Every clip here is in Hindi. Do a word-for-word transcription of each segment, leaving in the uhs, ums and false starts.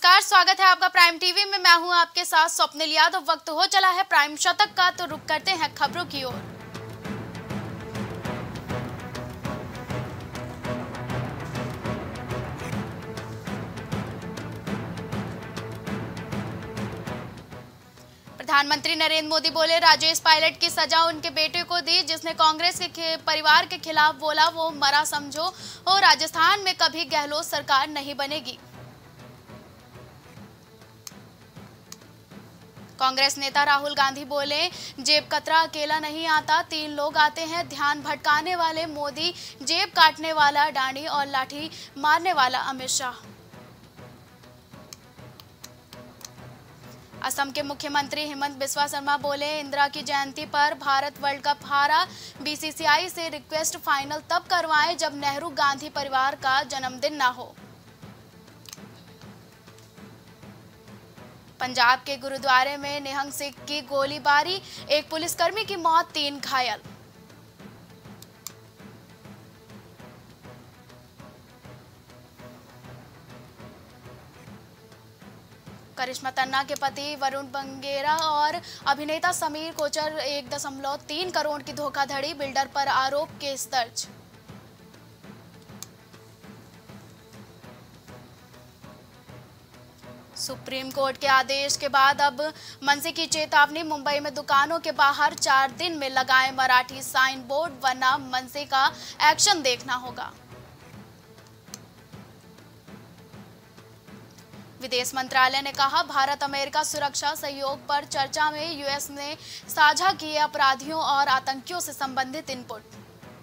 नमस्कार, स्वागत है आपका प्राइम टीवी में। मैं हूं आपके साथ स्वप्निल यादव। वक्त हो चला है प्राइम शतक का, तो रुक करते हैं खबरों की ओर। प्रधानमंत्री नरेंद्र मोदी बोले, राजेश पायलट की सजा उनके बेटे को दी, जिसने कांग्रेस के परिवार के खिलाफ बोला वो मरा समझो। और राजस्थान में कभी गहलोत सरकार नहीं बनेगी। कांग्रेस नेता राहुल गांधी बोले, जेब कतरा अकेला नहीं आता, तीन लोग आते हैं। ध्यान भटकाने वाले मोदी, जेब काटने वाला डांडी और लाठी मारने वाला अमित शाह। असम के मुख्यमंत्री हिमंत बिस्वा शर्मा बोले, इंदिरा की जयंती पर भारत वर्ल्ड कप हारा, बीसीसीआई से रिक्वेस्ट फाइनल तब करवाएं जब नेहरू गांधी परिवार का जन्मदिन ना हो। पंजाब के गुरुद्वारे में निहंग सिख की गोलीबारी, एक पुलिसकर्मी की मौत, तीन घायल। करिश्मा तन्ना के पति वरुण बंगेरा और अभिनेता समीर कोचर एक दशमलव तीन करोड़ की धोखाधड़ी, बिल्डर पर आरोप केस दर्ज। सुप्रीम कोर्ट के आदेश के बाद अब मनसे की चेतावनी, मुंबई में दुकानों के बाहर चार दिन में लगाएं मराठी साइन बोर्ड, वरना मनसे का एक्शन देखना होगा। विदेश मंत्रालय ने कहा, भारत अमेरिका सुरक्षा सहयोग पर चर्चा में यूएस ने साझा किए अपराधियों और आतंकियों से संबंधित इनपुट।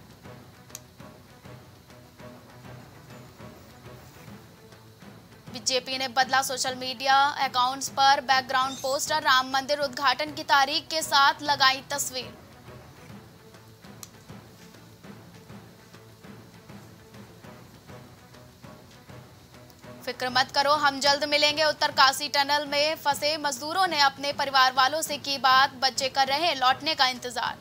बीजेपी ने बदला सोशल मीडिया अकाउंट्स पर बैकग्राउंड पोस्टर, राम मंदिर उद्घाटन की तारीख के साथ लगाई तस्वीर। फिक्र मत करो, हम जल्द मिलेंगे। उत्तरकाशी टनल में फंसे मजदूरों ने अपने परिवार वालों से की बात, बच्चे कर रहे हैं लौटने का इंतजार।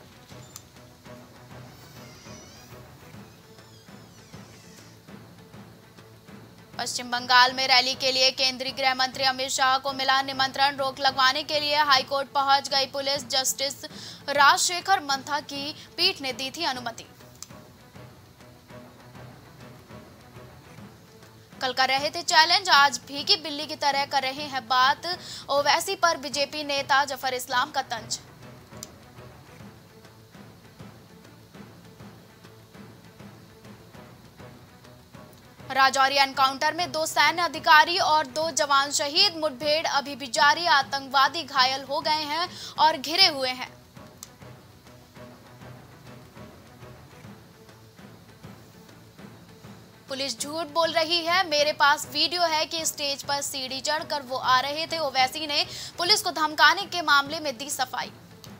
पश्चिम बंगाल में रैली के लिए केंद्रीय गृह मंत्री अमित शाह को मिला निमंत्रण, रोक लगवाने के लिए हाईकोर्ट पहुंच गई पुलिस, जस्टिस राजशेखर मंथा की पीठ ने दी थी अनुमति। कल कर रहे थे चैलेंज, आज भीगी बिल्ली की तरह कर रहे हैं बात, ओवैसी पर बीजेपी नेता जफर इस्लाम का तंज। राजौरी एनकाउंटर में दो सैन्य अधिकारी और दो जवान शहीद, मुठभेड़ अभी भी जारी, आतंकवादी घायल हो गए हैं और घिरे हुए हैं। पुलिस झूठ बोल रही है, मेरे पास वीडियो है कि स्टेज पर सीढ़ी चढ़कर वो आ रहे थे। ओवैसी ने पुलिस को धमकाने के मामले में दी सफाई।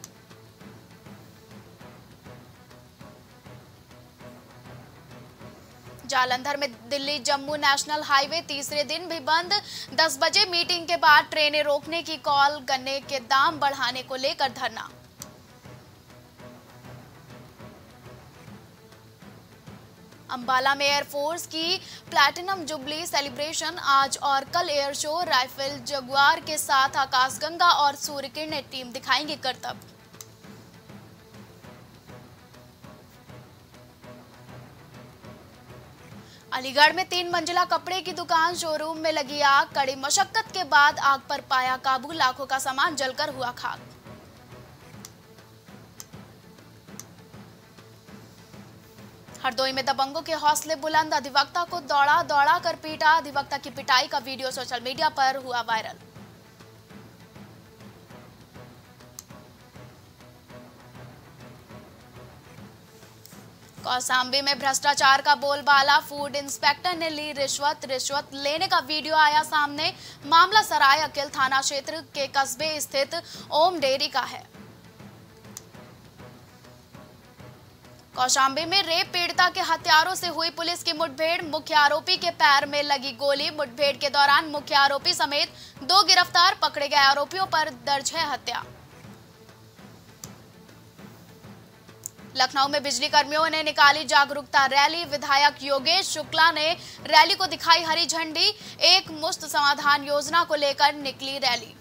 जालंधर में दिल्ली जम्मू नेशनल हाईवे तीसरे दिन भी बंद, दस बजे मीटिंग के बाद ट्रेनें रोकने की कॉल, गन्ने के दाम बढ़ाने को लेकर धरना। अंबाला में एयरफोर्स की प्लैटिनम जुबली सेलिब्रेशन, आज और कल एयर शो, राइफल जगुआर के साथ आकाशगंगा और सूर्य किरणें टीम दिखाएंगे करतब। अलीगढ़ में तीन मंजिला कपड़े की दुकान शोरूम में लगी आग, कड़ी मशक्कत के बाद आग पर पाया काबू, लाखों का सामान जलकर हुआ खाक। हरदोई में दबंगों के हौसले बुलंद, अधिवक्ता को दौड़ा दौड़ा कर पीटा, अधिवक्ता की पिटाई का वीडियो सोशल मीडिया पर हुआ वायरल। कौशाम्बी में भ्रष्टाचार का बोलबाला, फूड इंस्पेक्टर ने ली रिश्वत, रिश्वत लेने का वीडियो आया सामने। मामला सराय अकिल थाना क्षेत्र के कस्बे स्थित ओम डेयरी का है। कौशाम्बी में रेप पीड़िता के हत्यारों से हुई पुलिस की मुठभेड़, मुख्य आरोपी के पैर में लगी गोली, मुठभेड़ के दौरान मुख्य आरोपी समेत दो गिरफ्तार, पकड़े गए आरोपियों पर दर्ज है हत्या। लखनऊ में बिजली कर्मियों ने निकाली जागरूकता रैली। विधायक योगेश शुक्ला ने रैली को दिखाई हरी झंडी। एक मुश्त समाधान योजना को लेकर निकली रैली।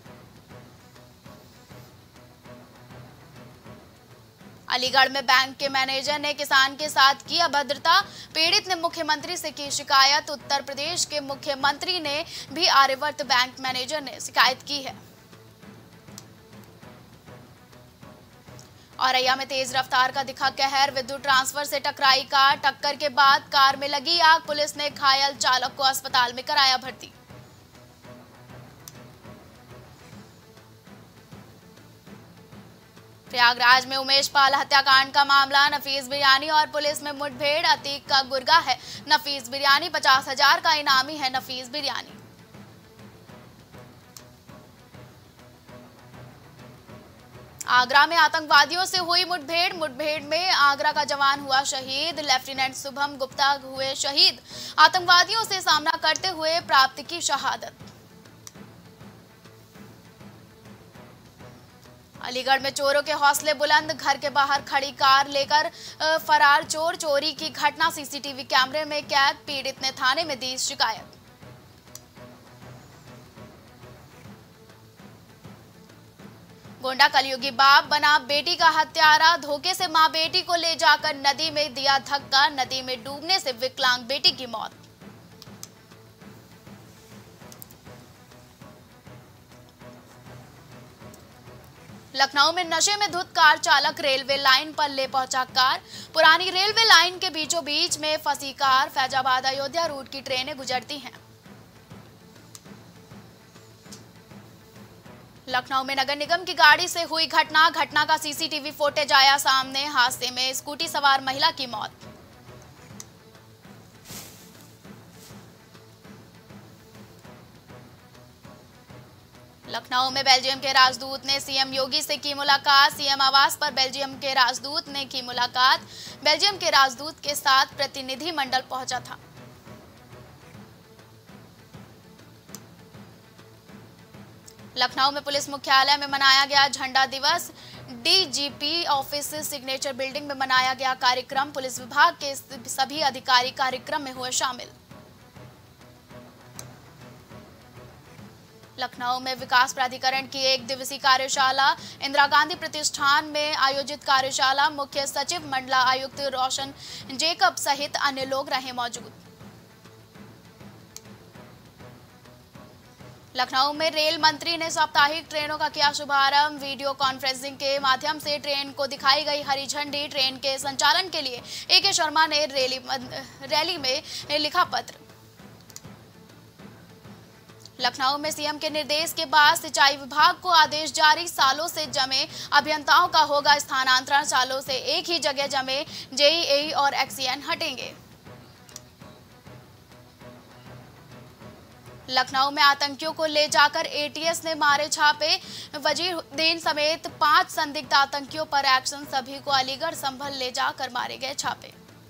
अलीगढ़ में बैंक के मैनेजर ने किसान के साथ की अभद्रता। पीड़ित ने मुख्यमंत्री से की शिकायत। उत्तर प्रदेश के मुख्यमंत्री ने भी आर्यवर्त बैंक मैनेजर ने शिकायत की है। औरैया में तेज रफ्तार का दिखा कहर। विद्युत ट्रांसफर से टकराई कार। टक्कर के बाद कार में लगी आग। पुलिस ने घायल चालक को अस्पताल में कराया भर्ती। प्रयागराज में उमेश पाल हत्याकांड का मामला। नफीस बिरयानी और पुलिस में मुठभेड़। अतीक का गुर्गा है नफीस बिरयानी। पचास हजार का इनामी है नफीस बिरयानी। आगरा में आतंकवादियों से हुई मुठभेड़। मुठभेड़ में आगरा का जवान हुआ शहीद। लेफ्टिनेंट शुभम गुप्ता हुए शहीद। आतंकवादियों से सामना करते हुए प्राप्त की शहादत। अलीगढ़ में चोरों के हौसले बुलंद। घर के बाहर खड़ी कार लेकर फरार चोर। चोरी की घटना सीसीटीवी कैमरे में कैद। पीड़ित ने थाने में दी शिकायत। गोंडा कलयुगी बाप बना बेटी का हत्यारा। धोखे से मां बेटी को ले जाकर नदी में दिया धक्का। नदी में डूबने से विकलांग बेटी की मौत। लखनऊ में नशे में धुत कार चालक रेलवे लाइन पर ले पहुंचा कार। पुरानी रेलवे लाइन के बीचों बीच में फंसी कार। फैजाबाद अयोध्या रूट की ट्रेनें गुजरती हैं। लखनऊ में नगर निगम की गाड़ी से हुई घटना। घटना का सीसीटीवी फुटेज आया सामने। हादसे में स्कूटी सवार महिला की मौत। लखनऊ में बेल्जियम के राजदूत ने सीएम योगी से की मुलाकात। सीएम आवास पर बेल्जियम के राजदूत ने की मुलाकात। बेल्जियम के राजदूत के साथ प्रतिनिधि मंडल पहुंचा था। लखनऊ में पुलिस मुख्यालय में मनाया गया झंडा दिवस। डीजीपी ऑफिस सिग्नेचर बिल्डिंग में मनाया गया कार्यक्रम। पुलिस विभाग के सभी अधिकारी कार्यक्रम में हुए शामिल। लखनऊ में विकास प्राधिकरण की एक दिवसीय कार्यशाला। इंदिरा गांधी प्रतिष्ठान में आयोजित कार्यशाला। मुख्य सचिव मंडला आयुक्त रोशन जेकब सहित अन्य लोग रहे मौजूद। लखनऊ में रेल मंत्री ने साप्ताहिक ट्रेनों का किया शुभारंभ। वीडियो कॉन्फ्रेंसिंग के माध्यम से ट्रेन को दिखाई गई हरी झंडी। ट्रेन के संचालन के लिए ए के शर्मा ने रैली रैली में लिखा पत्र। लखनऊ में सीएम के निर्देश के बाद सिंचाई विभाग को आदेश जारी। सालों से जमे अभियंताओं का होगा स्थानांतरण। सालों से एक ही जगह जमे जेईई और एक्सीएन हटेंगे। लखनऊ में आतंकियों को ले जाकर एटीएस ने मारे छापे। वजीरुद्दीन समेत पांच संदिग्ध आतंकियों पर एक्शन। सभी को अलीगढ़ संभल ले जाकर मारे गए छापे।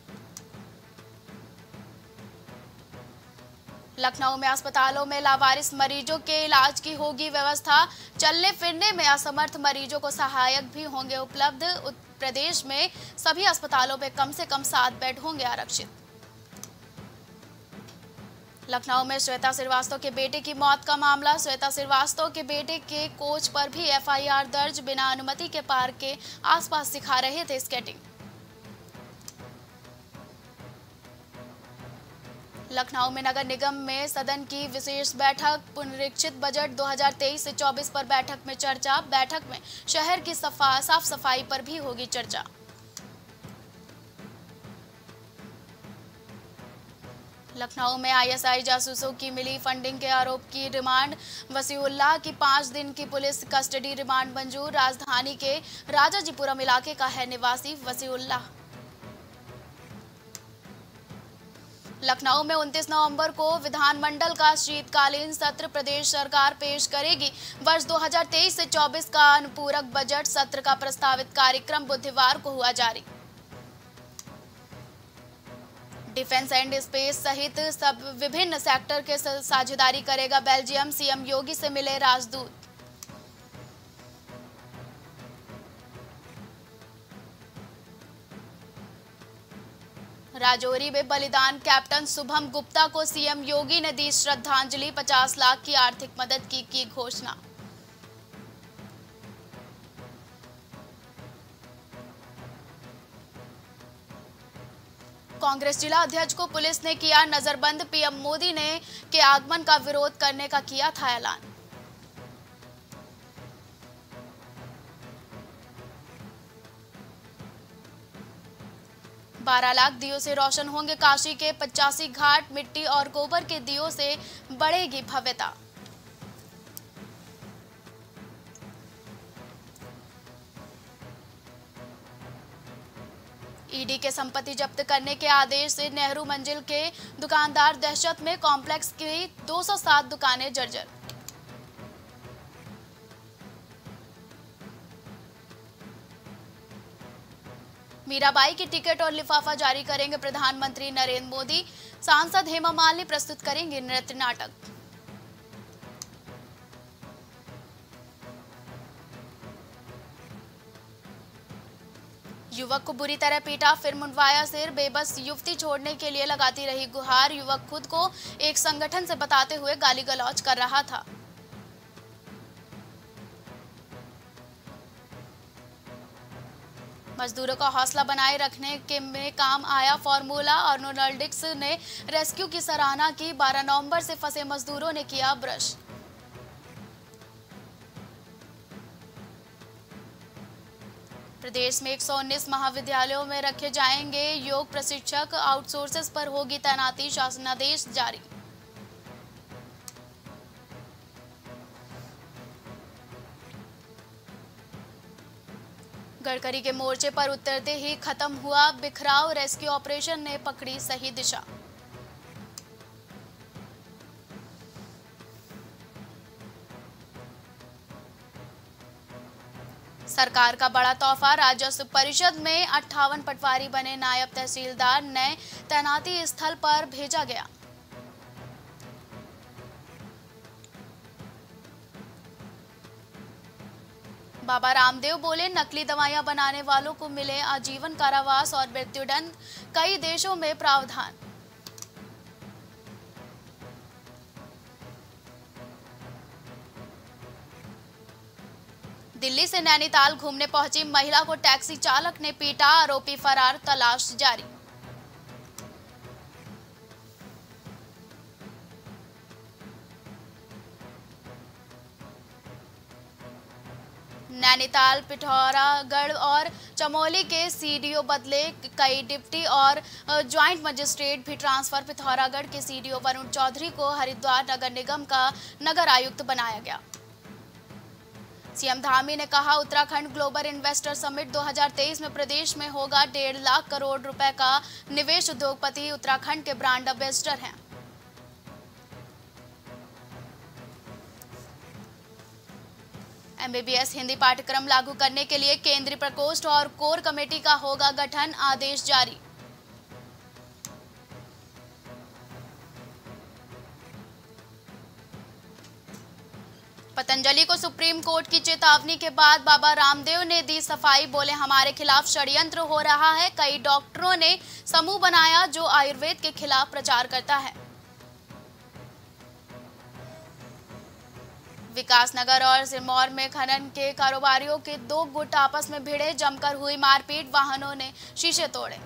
लखनऊ में अस्पतालों में लावारिस मरीजों के इलाज की होगी व्यवस्था। चलने फिरने में असमर्थ मरीजों को सहायक भी होंगे उपलब्ध। उत्तर प्रदेश में सभी अस्पतालों में कम से कम सात बेड होंगे आरक्षित। लखनऊ में श्वेता श्रीवास्तव के बेटे की मौत का मामला। श्वेता श्रीवास्तव के बेटे के कोच पर भी एफआईआर दर्ज। बिना अनुमति के पार्क के आसपास सिखा रहे थे स्केटिंग। लखनऊ में नगर निगम में सदन की विशेष बैठक। पुनरीक्षित बजट दो हज़ार तेईस से चौबीस पर बैठक में चर्चा। बैठक में शहर की सफा साफ सफाई पर भी होगी चर्चा। लखनऊ में आईएसआई जासूसों की मिली फंडिंग के आरोप की रिमांड। वसीउल्लाह की पांच दिन की पुलिस कस्टडी रिमांड मंजूर। राजधानी के राजाजीपुरम इलाके का है निवासी वसीउल्लाह। लखनऊ में उनतीस नवंबर को विधानमंडल का शीतकालीन सत्र प्रदेश सरकार पेश करेगी। वर्ष दो हज़ार तेईस से चौबीस का अनुपूरक बजट सत्र का प्रस्तावित कार्यक्रम बुधवार को हुआ जारी। डिफेंस एंड स्पेस सहित सब विभिन्न सेक्टर के साझेदारी करेगा बेल्जियम। सीएम योगी से मिले राजदूत। राजौरी में बलिदान कैप्टन शुभम गुप्ता को सीएम योगी ने दी श्रद्धांजलि। पचास लाख की आर्थिक मदद की की घोषणा। कांग्रेस जिला अध्यक्ष को पुलिस ने किया नजरबंद। पीएम मोदी ने के आगमन का विरोध करने का किया था ऐलान। बारह लाख दियों से रोशन होंगे काशी के पचासी घाट। मिट्टी और गोबर के दियों से बढ़ेगी भव्यता। ईडी के संपत्ति जब्त करने के आदेश से नेहरू मंजिल के दुकानदार दहशत में। कॉम्प्लेक्स की दो सौ सात दुकानें जर्जर। मीराबाई की टिकट और लिफाफा जारी करेंगे प्रधानमंत्री नरेंद्र मोदी। सांसद हेमा मालिनी प्रस्तुत करेंगे नृत्य नाटक। युवक को बुरी तरह पीटा, फिर मुंडवाया सिर। बेबस युवती छोड़ने के लिए लगाती रही गुहार। युवक खुद को एक संगठन से बताते हुए गाली गलौज कर रहा था। मजदूरों का हौसला बनाए रखने के में काम आया फॉर्मूला। ऑर्नोल्डिक्स ने रेस्क्यू की सराहना की। बारह नवंबर से फंसे मजदूरों ने किया ब्रश। प्रदेश में एक सौ उन्नीस महाविद्यालयों में रखे जाएंगे योग प्रशिक्षक। आउटसोर्सेस पर होगी तैनाती। शासनादेश जारी। गडकरी के मोर्चे पर उतरते ही खत्म हुआ बिखराव। रेस्क्यू ऑपरेशन ने पकड़ी सही दिशा। सरकार का बड़ा तोहफा। राजस्व परिषद में अट्ठावन पटवारी बने नायब तहसीलदार। नए तैनाती स्थल पर भेजा गया। बाबा रामदेव बोले नकली दवाइयां बनाने वालों को मिले आजीवन कारावास और मृत्युदंड। कई देशों में प्रावधान। दिल्ली से नैनीताल घूमने पहुंची महिला को टैक्सी चालक ने पीटा। आरोपी फरार। तलाश जारी। नैनीताल, पिथौरागढ़ और चमोली के सीडीओ बदले। कई डिप्टी और ज्वाइंट मजिस्ट्रेट भी ट्रांसफर। पिथौरागढ़ के सीडीओ वरुण चौधरी को हरिद्वार नगर निगम का नगर आयुक्त बनाया गया। सीएम धामी ने कहा उत्तराखंड ग्लोबल इन्वेस्टर समिट दो हज़ार तेईस में प्रदेश में होगा डेढ़ लाख करोड़ रुपए का निवेश। उद्योगपति उत्तराखंड के ब्रांड एम्बेसडर हैं। एमबीबीएस हिंदी पाठ्यक्रम लागू करने के लिए केंद्रीय प्रकोष्ठ और कोर कमेटी का होगा गठन। आदेश जारी। पतंजलि को सुप्रीम कोर्ट की चेतावनी के बाद बाबा रामदेव ने दी सफाई। बोले हमारे खिलाफ षड्यंत्र हो रहा है। कई डॉक्टरों ने समूह बनाया जो आयुर्वेद के खिलाफ प्रचार करता है। विकासनगर और सिरमौर में खनन के कारोबारियों के दो गुट आपस में भिड़े। जमकर हुई मारपीट। वाहनों ने शीशे तोड़े।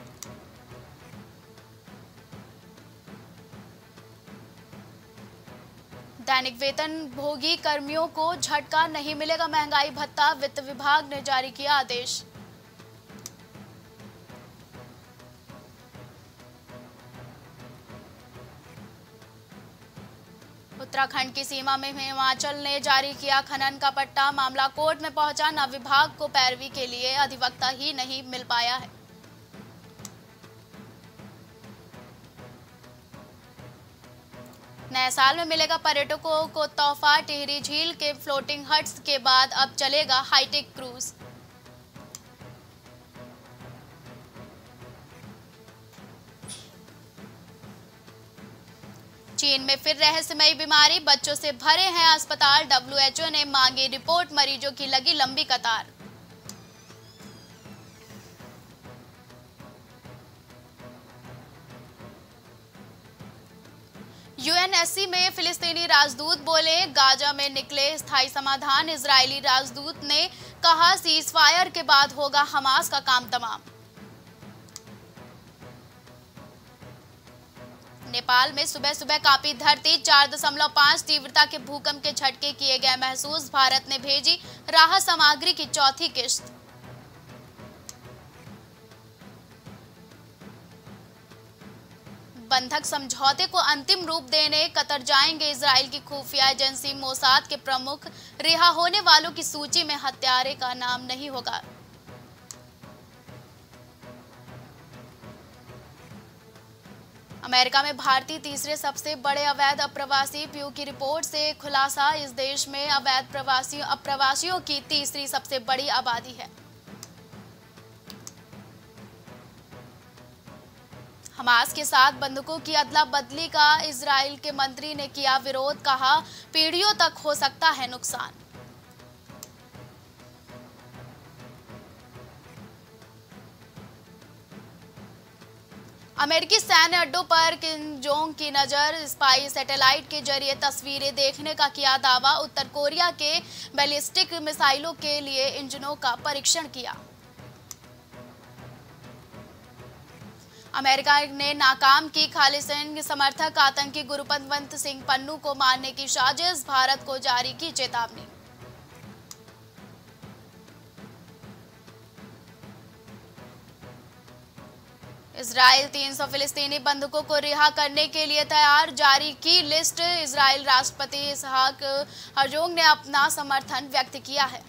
दैनिक वेतन भोगी कर्मियों को झटका नहीं मिलेगा महंगाई भत्ता। वित्त विभाग ने जारी किया आदेश। उत्तराखंड की सीमा में हिमाचल ने जारी किया खनन का पट्टा। मामला कोर्ट में पहुंचा। न विभाग को पैरवी के लिए अधिवक्ता ही नहीं मिल पाया है। नए साल में मिलेगा पर्यटकों को तोहफा। टिहरी झील के फ्लोटिंग हट्स के बाद अब चलेगा हाईटेक क्रूज। चीन में फिर रहस्यमयी बीमारी। बच्चों से भरे हैं अस्पताल। डब्ल्यूएचओ ने मांगी रिपोर्ट। मरीजों की लगी लंबी कतार। यूएनएससी में फिलिस्तीनी राजदूत बोले, गाजा में निकले स्थायी समाधान। इजरायली राजदूत ने कहा, सीज फायर के बाद होगा हमास का काम तमाम। नेपाल में सुबह सुबह कांपी धरती, चार दशमलव पाँच तीव्रता के भूकंप के झटके किए गए महसूस। भारत ने भेजी राहत सामग्री की चौथी किश्त। बंधक समझौते को अंतिम रूप देने कतर जाएंगे इजराइल की खुफिया एजेंसी मोसाद के प्रमुख। रिहा होने वालों की सूची में हत्यारे का नाम नहीं होगा। अमेरिका में भारतीय तीसरे सबसे बड़े अवैध अप्रवासी। प्यू की रिपोर्ट से खुलासा, इस देश में अवैध प्रवासियों अप्रवासियों की तीसरी सबसे बड़ी आबादी है। हमास के साथ बंधकों की अदला बदली का इजराइल के मंत्री ने किया विरोध, कहा पीढ़ियों तक हो सकता है नुकसान। अमेरिकी सैन्य अड्डों पर किम जोंग की नजर, स्पाई सैटेलाइट के जरिए तस्वीरें देखने का किया दावा। उत्तर कोरिया के बैलिस्टिक मिसाइलों के लिए इंजनों का परीक्षण किया। अमेरिका ने नाकाम की खालिस्तान समर्थक आतंकी गुरुपतवंत सिंह पन्नू को मारने की साजिश। भारत को जारी की चेतावनी। इजराइल तीन सौ फिलिस्तीनी बंधकों को रिहा करने के लिए तैयार, जारी की लिस्ट। इजराइल राष्ट्रपति इसहाक हर्जोग ने अपना समर्थन व्यक्त किया है।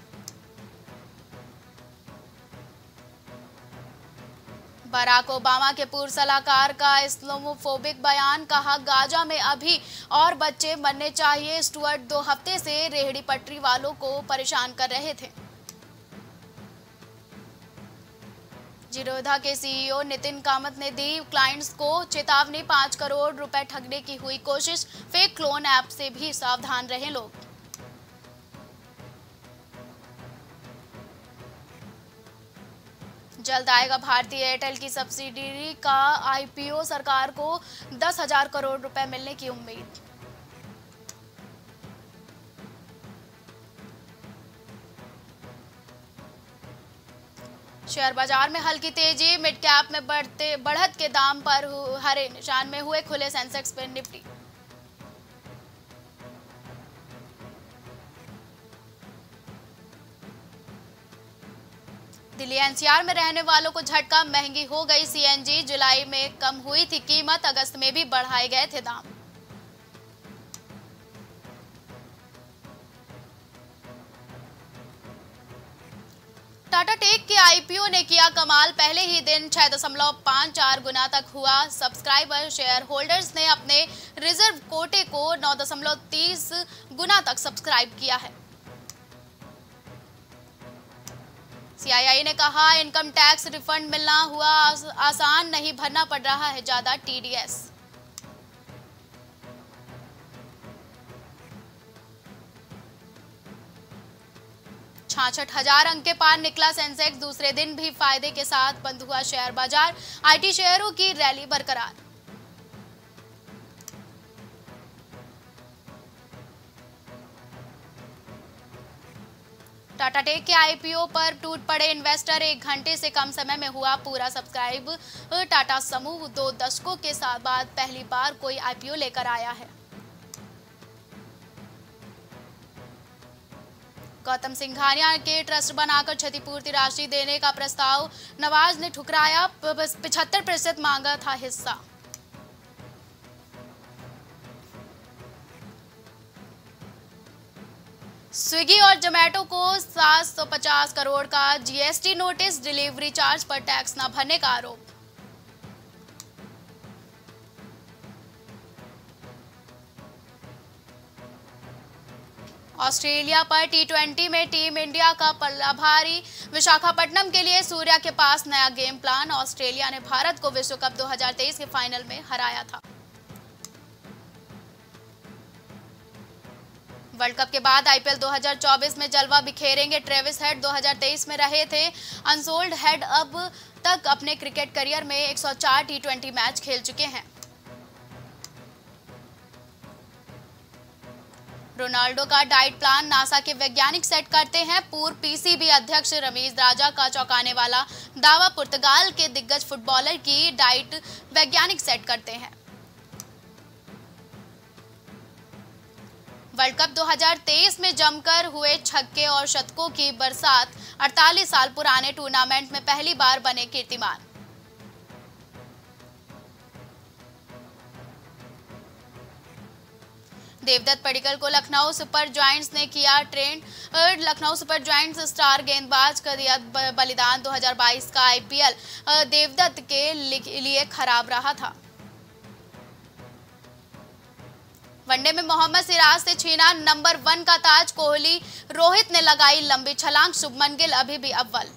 बराक ओबामा के पूर्व सलाहकार का इस्लामोफोबिक बयान, कहा गाजा में अभी और बच्चे मरने चाहिए। स्टुअर्ट दो हफ्ते से रेहड़ी पटरी वालों को परेशान कर रहे थे। जिरोधा के सीईओ नितिन कामत ने दी क्लाइंट्स को चेतावनी, पांच करोड़ रुपए ठगने की हुई कोशिश। फेक क्लोन ऐप से भी सावधान रहें लोग। जल्द आएगा भारतीय एयरटेल की सब्सिडियरी का आईपीओ, सरकार को दस हजार करोड़ रुपए मिलने की उम्मीद। शेयर बाजार में हल्की तेजी, मिड कैप में बढ़ते बढ़त के दाम पर हरे निशान में हुए खुले सेंसेक्स पर निफ्टी। दिल्ली एनसीआर में रहने वालों को झटका, महंगी हो गई सीएनजी। जुलाई में कम हुई थी कीमत, अगस्त में भी बढ़ाए गए थे दाम। टाटा टेक के आईपीओ ने किया कमाल, पहले ही दिन छह दशमलव पाँच चार गुना तक हुआ सब्सक्राइबर। शेयर होल्डर्स ने अपने रिजर्व कोटे को नौ दशमलव तीस गुना तक सब्सक्राइब किया है। सीआईआई ने कहा इनकम टैक्स रिफंड मिलना हुआ आसान, नहीं भरना पड़ रहा है ज्यादा टीडीएस। छियासठ हजार अंक के पार निकला सेंसेक्स, दूसरे दिन भी फायदे के साथ बंद हुआ शेयर बाजार। आईटी शेयरों की रैली बरकरार। टाटा टेक के आईपीओ पर टूट पड़े इन्वेस्टर, एक घंटे से कम समय में हुआ पूरा सब्सक्राइब। टाटा समूह दो दशकों के साथ बाद पहली बार कोई आईपीओ लेकर आया है। गौतम सिंघानिया के ट्रस्ट बनाकर क्षतिपूर्ति राशि देने का प्रस्ताव नवाज ने ठुकराया, पचहत्तर प्रतिशत मांगा था हिस्सा। स्विगी और जोमेटो को सात सौ पचास करोड़ का जीएसटी नोटिस, डिलीवरी चार्ज पर टैक्स न भरने का आरोप। ऑस्ट्रेलिया पर टी ट्वेंटी में टीम इंडिया का पल्ला भारी, विशाखापट्टनम के लिए सूर्या के पास नया गेम प्लान। ऑस्ट्रेलिया ने भारत को विश्व कप दो हज़ार तेईस के फाइनल में हराया था। वर्ल्ड कप के बाद आईपीएल दो हज़ार चौबीस में जलवा बिखेरेंगे ट्रेविस हेड। दो हज़ार तेईस में रहे थे अनसोल्ड हेड, अब तक अपने क्रिकेट करियर में एक सौ चार टी ट्वेंटी मैच खेल चुके हैं। रोनाल्डो का डाइट प्लान नासा के वैज्ञानिक सेट करते हैं। पूर्व पीसीबी अध्यक्ष रमीज राजा का चौंकाने वाला दावा, पुर्तगाल के दिग्गज फुटबॉलर की डाइट वैज्ञानिक सेट करते हैं। वर्ल्ड कप दो हज़ार तेईस में जमकर हुए छक्के और शतकों की बरसात, अड़तालीस साल पुराने टूर्नामेंट में पहली बार बने कीर्तिमान। देवदत्त पडिक्कल को लखनऊ सुपर जायंट्स ने किया trend. Lucknow super giants star गेंदबाज का दिया बलिदान। दो हज़ार बाईस का आईपीएल देवदत्त के लिए खराब रहा था। वनडे में मोहम्मद सिराज से छीना नंबर वन का ताज कोहली, रोहित ने लगाई लंबी छलांग, शुभमन गिल अभी भी अव्वल।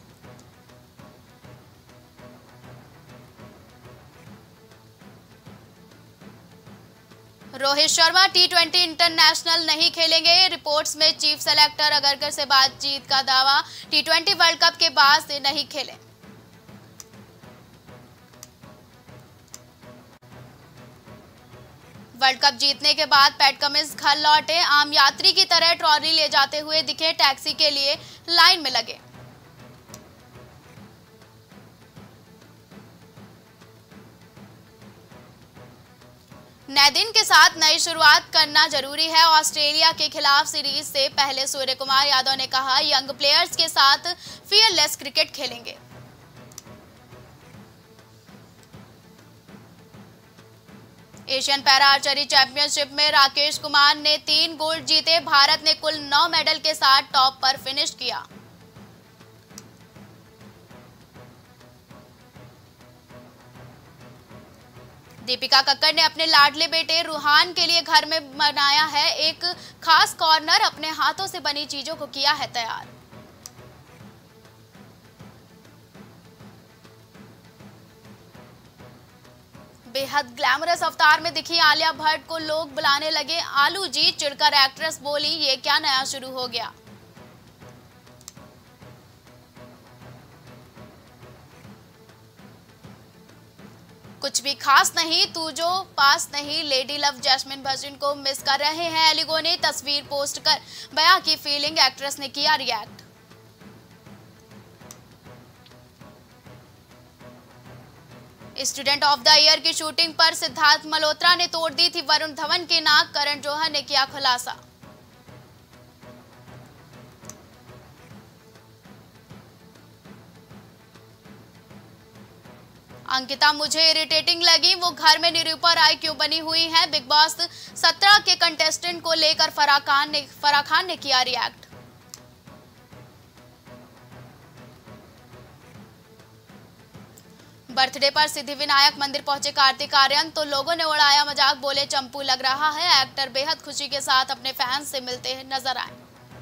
Rohit Sharma T twenty international नहीं खेलेंगे। रिपोर्ट्स में चीफ सेलेक्टर अगरकर से बातचीत का दावा, टी ट्वेंटी वर्ल्ड कप के बाद से नहीं खेले। वर्ल्ड कप जीतने के बाद पैट कमिंस घर लौटे। आम यात्री की तरह ट्रॉली ले जाते हुए दिखे, टैक्सी के लिए लाइन में लगे। नए दिन के साथ नई शुरुआत करना जरूरी है। ऑस्ट्रेलिया के खिलाफ सीरीज से पहले सूर्य कुमार यादव ने कहा, यंग प्लेयर्स के साथ फियरलेस क्रिकेट खेलेंगे। एशियन पैरा आर्चरी चैंपियनशिप में राकेश कुमार ने तीन गोल्ड जीते। भारत ने कुल नौ मेडल के साथ टॉप पर फिनिश किया। दीपिका कक्कड़ ने अपने लाडले बेटे रूहान के लिए घर में बनाया है एक खास कॉर्नर, अपने हाथों से बनी चीजों को किया है तैयार। बेहद ग्लैमरस अवतार में दिखी आलिया भट्ट को लोग बुलाने लगे आलू जी। चिढ़कर एक्ट्रेस बोली, ये क्या नया शुरू हो गया। कुछ भी खास नहीं, तू जो पास नहीं। लेडी लव जैस्मिन भसीन को मिस कर रहे हैं एलिगो ने तस्वीर पोस्ट कर बयां की फीलिंग, एक्ट्रेस ने किया react. Student of the year की शूटिंग पर सिद्धार्थ मल्होत्रा ने तोड़ दी थी वरुण धवन की नाक, करण जौहर ने किया खुलासा। अंकिता मुझे इरिटेटिंग लगी, वो घर में निरूपा राय क्यों बनी हुई है। बिग बॉस सत्रह के कंटेस्टेंट को लेकर फराह खान ने फराह खान ने किया रिएक्ट। बर्थडे पर सिद्धिविनायक मंदिर पहुंचे कार्तिक आर्यन तो लोगों ने उड़ाया मजाक, बोले चंपू लग रहा है। एक्टर बेहद खुशी के साथ अपने फैंस से मिलते नजर आए।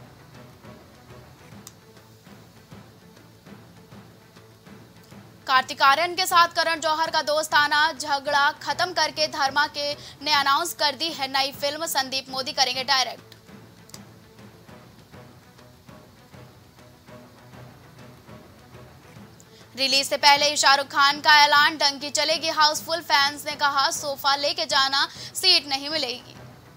कार्तिक आर्यन के साथ करण जौहर का दोस्ताना झगड़ा खत्म करके धर्मा के ने अनाउंस कर दी है नई फिल्म, संदीप मोदी करेंगे डायरेक्ट। रिलीज से ही शाहरुख खान का ऐलान, डंकी चलेगी हाउसफुल। फैंस ने कहा सोफा लेके जाना, सीट नहीं मिलेगी।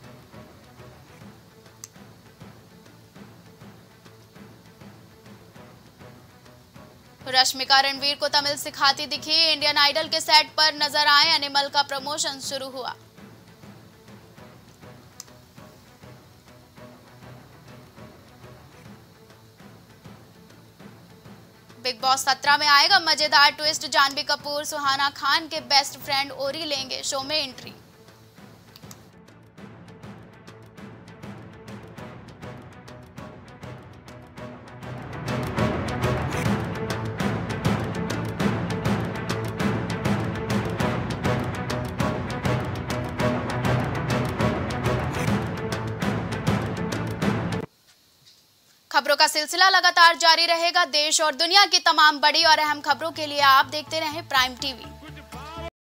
रश्मिका रणवीर को तमिल सिखाती दिखी, इंडियन आइडल के सेट पर नजर आए। एनिमल का प्रमोशन शुरू हुआ। बिग बॉस सत्रह में आएगा मजेदार ट्विस्ट, जानवी कपूर सुहाना खान के बेस्ट फ्रेंड ओरी लेंगे शो में एंट्री। खबरों का सिलसिला लगातार जारी रहेगा। देश और दुनिया की तमाम बड़ी और अहम खबरों के लिए आप देखते रहें प्राइम टीवी।